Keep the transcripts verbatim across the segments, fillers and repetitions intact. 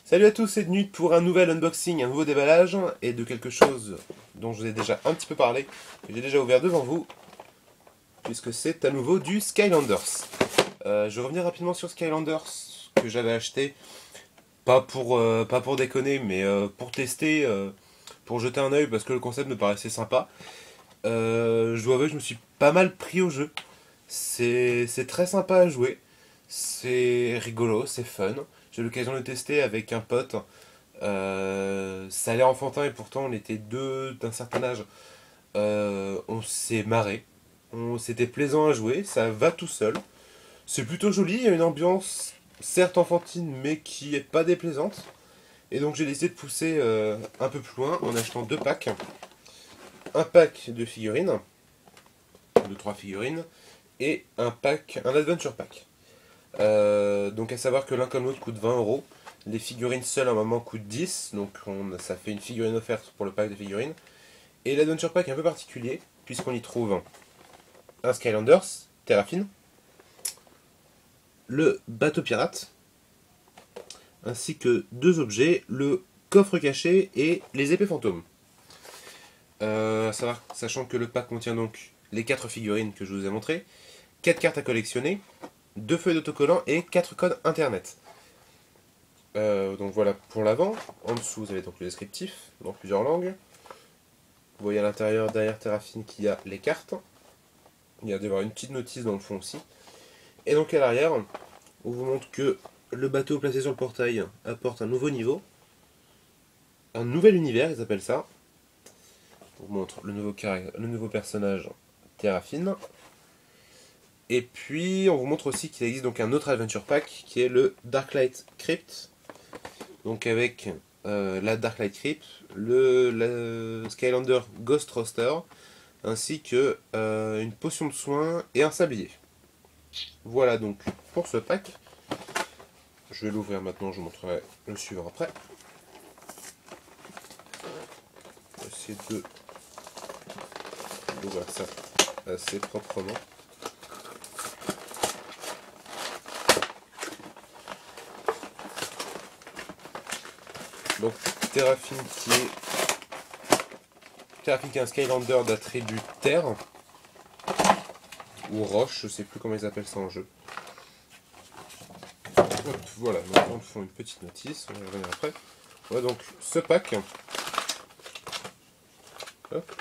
Salut à tous, c'est Dnut pour un nouvel unboxing, un nouveau déballage et de quelque chose dont je vous ai déjà un petit peu parlé, que j'ai déjà ouvert devant vous, puisque c'est à nouveau du Skylanders. Euh, je vais revenir rapidement sur Skylanders que j'avais acheté, pas pour, euh, pas pour déconner, mais euh, pour tester, euh, pour jeter un œil parce que le concept me paraissait sympa. Euh, je dois avouer que je me suis pas mal pris au jeu. C'est c'est très sympa à jouer, c'est rigolo, c'est fun. J'ai eu l'occasion de le tester avec un pote. Euh, ça a l'air enfantin et pourtant on était deux d'un certain âge. Euh, on s'est marré. On, c'était plaisant à jouer, ça va tout seul. C'est plutôt joli, il y a une ambiance certes enfantine mais qui est pas déplaisante. Et donc j'ai décidé de pousser euh, un peu plus loin en achetant deux packs. Un pack de figurines, de trois figurines, et un pack, un adventure pack. Euh, donc à savoir que l'un comme l'autre coûte vingt euros. Les figurines seules à un moment coûtent dix, donc on, ça fait une figurine offerte pour le pack de figurines. Et l'Adventure Pack est un peu particulier, puisqu'on y trouve un Skylanders, Terrafine, le bateau pirate, ainsi que deux objets, le coffre caché et les épées fantômes. Euh, à savoir, sachant que le pack contient donc les quatre figurines que je vous ai montrées, quatre cartes à collectionner, deux feuilles d'autocollants et quatre codes internet. Euh, donc voilà pour l'avant. En dessous, vous avez donc le descriptif dans plusieurs langues. Vous voyez à l'intérieur, derrière Terrafine, qu'il y a les cartes. Il y a d'avoir une petite notice dans le fond aussi. Et donc à l'arrière, on vous montre que le bateau placé sur le portail apporte un nouveau niveau. Un nouvel univers, ils appellent ça. On vous montre le nouveau, le nouveau personnage Terrafine. Et puis on vous montre aussi qu'il existe donc un autre Adventure Pack qui est le Darklight Crypt. Donc avec euh, la Darklight Crypt, le, le Skylander Ghost Roster, ainsi que euh, une potion de soin et un sablier. Voilà donc pour ce pack. Je vais l'ouvrir maintenant, je vous montrerai le suivant après. Je vais essayer de d'ouvrir ça assez proprement. Donc Terrafine qui est Terrafine qui est un Skylander d'attribut terre ou roche, je sais plus comment ils appellent ça en jeu. Hop, voilà, maintenant ils font une petite notice, on va y revenir après. Voilà donc ce pack. Hop.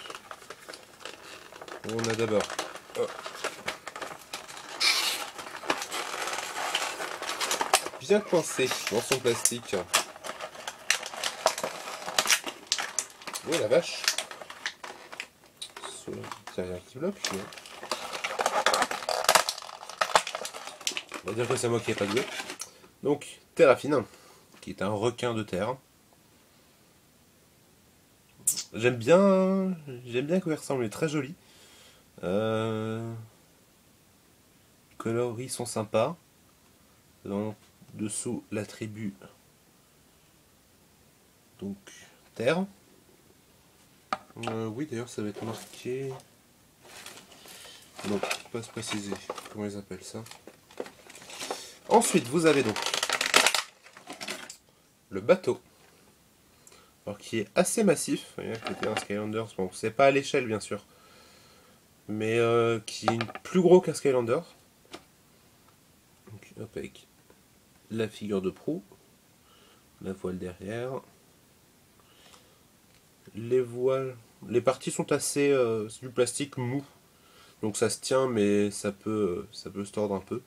On a d'abord bien coincé dans son plastique. Oui la vache. Il n'y a rien qui bloque. Mais... on va dire que c'est moi qui n'ai pas doué. Donc Terrafine, qui est un requin de terre. J'aime bien, j'aime bien à quoi il ressemble, il est très joli. Euh... Les coloris sont sympas. En dessous l'attribut donc terre. Euh, oui d'ailleurs ça va être marqué. Non, pas se préciser comment ils appellent ça. Ensuite vous avez donc le bateau. Alors qui est assez massif, vous voyez, c'était un Skylanders, bon c'est pas à l'échelle bien sûr, mais euh, qui est plus gros qu'un Skylander. Donc hop, avec la figure de proue, la voile derrière, les voiles, les parties sont assez, euh, c'est du plastique mou, donc ça se tient mais ça peut, ça peut se tordre un peu.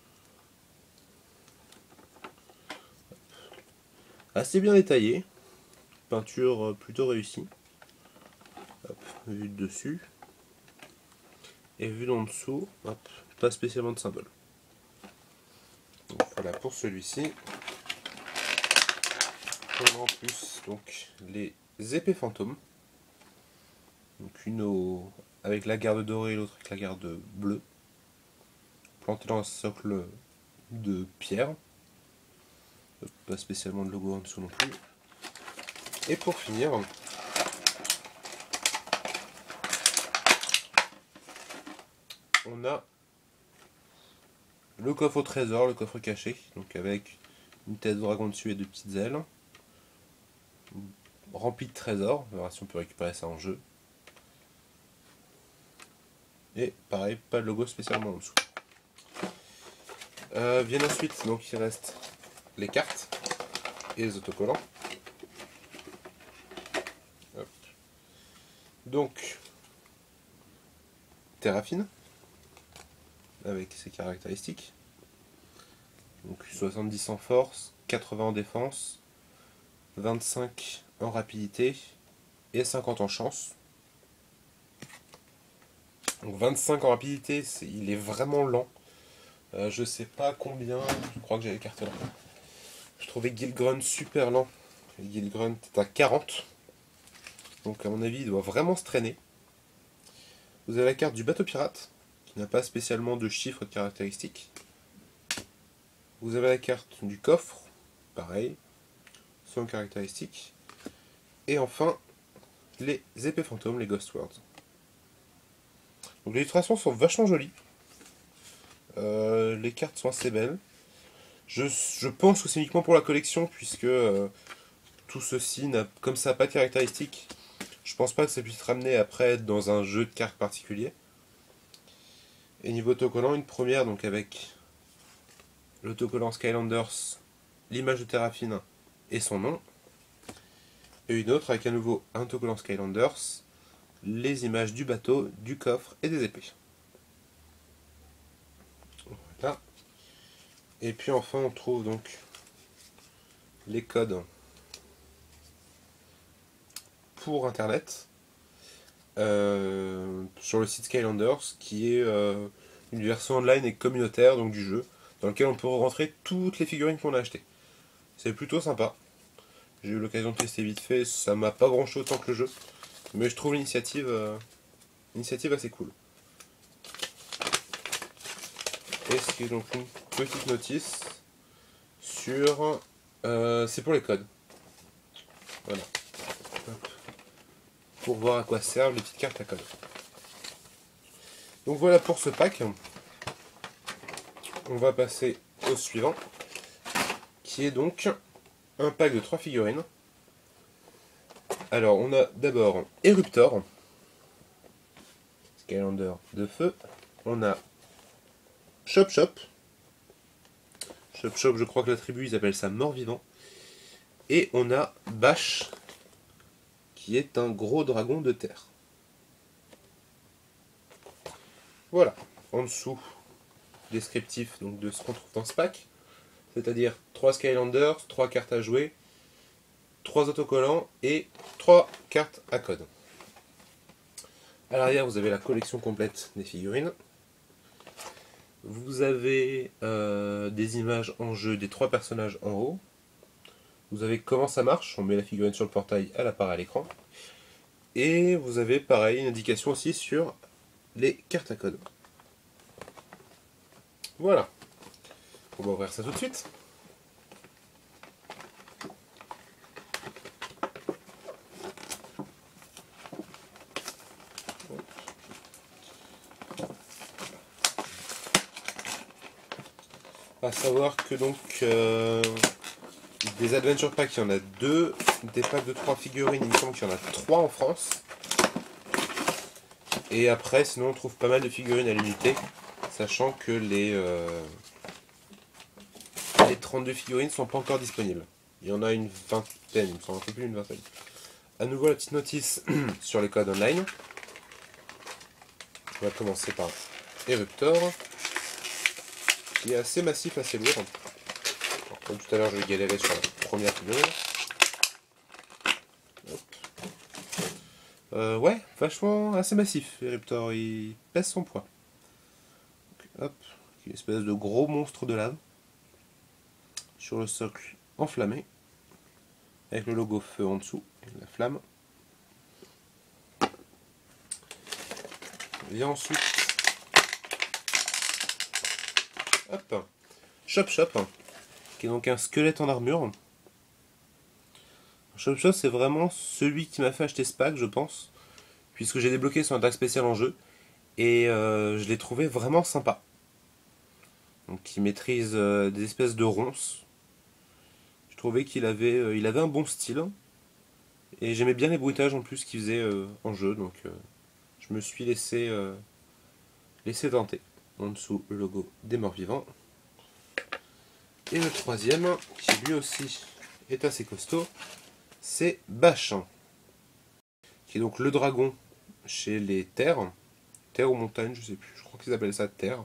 Assez bien détaillé, peinture plutôt réussie. Hop, vue de dessus. Et vue d'en dessous, hop, pas spécialement de symbole. Donc voilà pour celui-ci. On a en plus donc les épées fantômes. Donc une au... avec la garde dorée et l'autre avec la garde bleue. Plantée dans un socle de pierre. Pas spécialement de logo en dessous non plus. Et pour finir, on a le coffre au trésor, le coffre caché, donc avec une tête de dragon dessus et deux petites ailes. Rempli de trésors, on verra si on peut récupérer ça en jeu. Et pareil, pas de logo spécialement en dessous. Euh, viennent ensuite, donc il reste les cartes et les autocollants. Hop. Donc, Terrafine, avec ses caractéristiques. Donc soixante-dix en force, quatre-vingts en défense, vingt-cinq en rapidité et cinquante en chance. Donc vingt-cinq en rapidité, c'est, il est vraiment lent. Euh, je sais pas combien, je crois que j'ai les cartes là. Je trouvais Gilgrunt super lent. Gilgrunt est à quarante. Donc à mon avis, il doit vraiment se traîner. Vous avez la carte du bateau pirate, qui n'a pas spécialement de chiffres de caractéristiques. Vous avez la carte du coffre, pareil, sans caractéristiques. Et enfin, les épées fantômes, les Ghost Words. Donc les illustrations sont vachement jolies. Euh, les cartes sont assez belles. Je, je pense que c'est uniquement pour la collection, puisque euh, tout ceci, n'a, comme ça n'a pas de caractéristiques, je pense pas que ça puisse ramener après dans un jeu de cartes particulier. Et niveau autocollant, une première donc avec l'autocollant Skylanders, l'image de Terrafine et son nom. Et une autre avec à nouveau un autocollant Skylanders, les images du bateau, du coffre et des épées. Voilà. Et puis enfin on trouve donc les codes pour internet euh, sur le site Skylanders, qui est euh, une version online et communautaire donc du jeu, dans lequel on peut rentrer toutes les figurines qu'on a achetées. C'est plutôt sympa. J'ai eu l'occasion de tester vite fait, ça m'a pas branché autant que le jeu, mais je trouve l'initiative euh, initiative assez cool. Et ce qui est donc une petite notice sur... Euh, c'est pour les codes. Voilà. Hop. Pour voir à quoi servent les petites cartes à code. Donc voilà pour ce pack. On va passer au suivant, qui est donc un pack de trois figurines. Alors on a d'abord Eruptor, Skylander de feu. On a Chop Chop. Chop Chop, je crois que la tribu, ils appellent ça mort-vivant. Et on a Bash, qui est un gros dragon de terre. Voilà. En dessous, descriptif donc, de ce qu'on trouve dans ce pack. C'est-à-dire trois Skylanders, trois cartes à jouer, trois autocollants et trois cartes à code. À l'arrière, vous avez la collection complète des figurines. Vous avez euh, des images en jeu des trois personnages en haut. Vous avez comment ça marche, on met la figurine sur le portail, elle apparaît à l'écran. Et vous avez pareil une indication aussi sur les cartes à code. Voilà. On va ouvrir ça tout de suite. À savoir que donc euh, des Adventure Packs, il y en a deux. Des packs de trois figurines, il me semble qu'il y en a trois en France. Et après, sinon, on trouve pas mal de figurines à l'unité, sachant que les, euh, les trente-deux figurines ne sont pas encore disponibles. Il y en a une vingtaine, il me semble un peu plus d'une vingtaine. A nouveau, la petite notice sur les codes online. On va commencer par Eruptor, qui est assez massif, assez lourd. Alors, comme tout à l'heure, je vais galérer sur la première figurine. Euh, ouais, vachement assez massif, Eruptor, il pèse son poids. Donc, hop, une espèce de gros monstre de lave. Sur le socle enflammé, avec le logo feu en dessous, la flamme. Vient ensuite, hop, Chop Chop, qui est donc un squelette en armure. Chop Chop, c'est vraiment celui qui m'a fait acheter ce pack, je pense, puisque j'ai débloqué son attaque spéciale en jeu, et euh, je l'ai trouvé vraiment sympa. Donc il maîtrise euh, des espèces de ronces, trouvais qu'il avait, euh, il avait un bon style. Et j'aimais bien les bruitages en plus qu'il faisait euh, en jeu, donc euh, je me suis laissé, euh, laissé tenter. En dessous, le logo des morts vivants. Et le troisième, qui lui aussi est assez costaud, c'est Bash, qui est donc le dragon chez les terres. Terre ou montagne, je sais plus, je crois qu'ils appellent ça terre.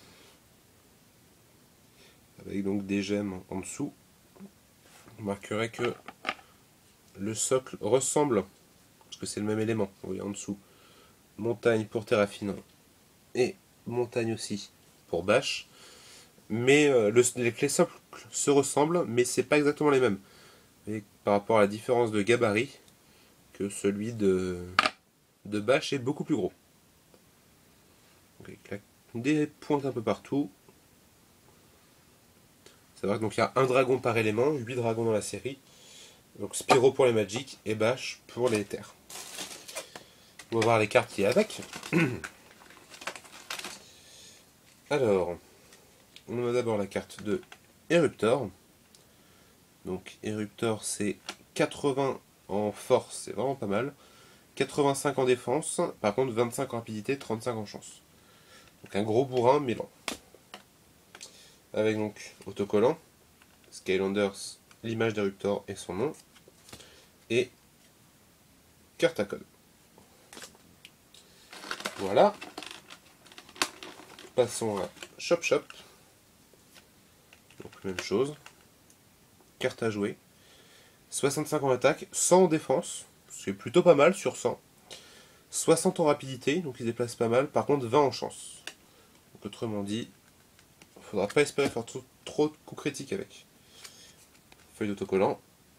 Avec donc des gemmes en dessous. On remarquerait que le socle ressemble, parce que c'est le même élément, vous voyez en dessous. Montagne pour Terrafine et montagne aussi pour Bash. Mais euh, le, les socles se ressemblent, mais c'est pas exactement les mêmes. Et par rapport à la différence de gabarit, que celui de, de Bash est beaucoup plus gros. Donc, avec des pointes un peu partout. C'est vrai qu'il y a un dragon par élément, huit dragons dans la série. Donc Spyro pour les Magic et Bash pour les terres. On va voir les cartes qui y a avec. Alors, on a d'abord la carte de Eruptor. Donc Eruptor c'est quatre-vingts en force, c'est vraiment pas mal. quatre-vingt-cinq en défense, par contre vingt-cinq en rapidité, trente-cinq en chance. Donc un gros bourrin mais lent. Avec donc autocollant, Skylanders, l'image d'Eruptor et son nom. Et carte à code. Voilà. Passons à Shop Shop. Donc même chose. Carte à jouer. soixante-cinq en attaque, cent en défense. C'est plutôt pas mal sur cent. soixante en rapidité, donc il se déplace pas mal. Par contre vingt en chance. Donc autrement dit, il ne faudra pas espérer faire trop, trop de coups critiques avec. Feuille d'autocollant.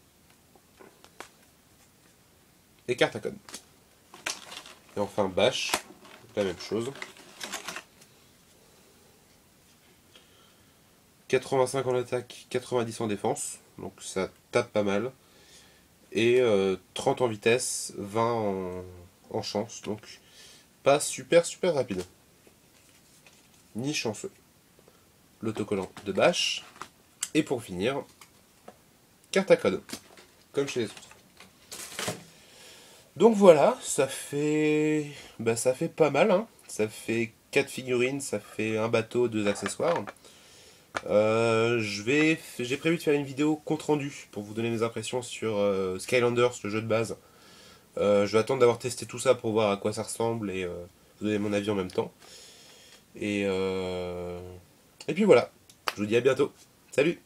Et carte à code. Et enfin Bash, la même chose. quatre-vingt-cinq en attaque, quatre-vingt-dix en défense, donc ça tape pas mal. Et euh, trente en vitesse, vingt en, en chance, donc pas super super rapide. Ni chanceux. L'autocollant de Bash. Et pour finir, carte à code, comme chez les autres. Donc voilà, ça fait, bah, ça fait pas mal, hein. Ça fait quatre figurines, ça fait un bateau, deux accessoires. Euh, je vais, j'ai prévu de faire une vidéo compte rendu pour vous donner mes impressions sur euh, Skylanders, le jeu de base. Euh, je vais attendre d'avoir testé tout ça pour voir à quoi ça ressemble et euh, vous donner mon avis en même temps. Et, euh, et puis voilà, je vous dis à bientôt. Salut!